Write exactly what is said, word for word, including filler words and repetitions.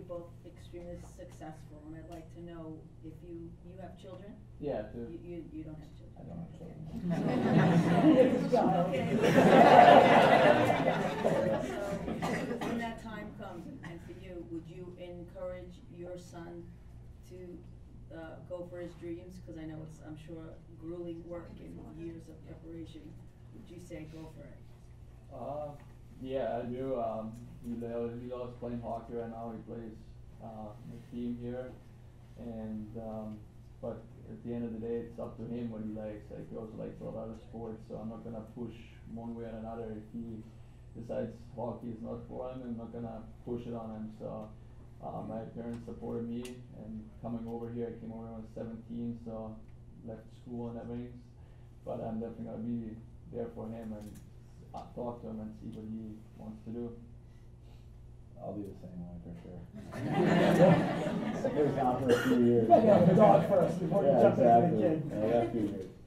both extremely successful, and I'd like to know if you, you have children? Yeah, too. You, you, you don't have children? I don't have children. So, when that time comes, and for you, would you encourage your son to uh, go for his dreams? Because I know it's, I'm sure, grueling work and years of preparation. Would you say go for it? Uh, yeah, I do. Um, he, lo he loves playing hockey right now. He plays uh, in the team here, and um, but at the end of the day, it's up to him what he likes. Like, he also likes a lot of other sports, so I'm not gonna push one way or another. If he decides hockey is not for him, I'm not gonna push it on him. So uh, my parents supported me, and coming over here, I came over when I was seventeen, so left school and everything. But I'm definitely gonna be there for him and uh, talk to him and see what he wants to do. I'll be the same way for sure. Stick around for a few years. Yeah, the dog first before you Yeah, jump into the exactly. kid. Yeah, I got a few years.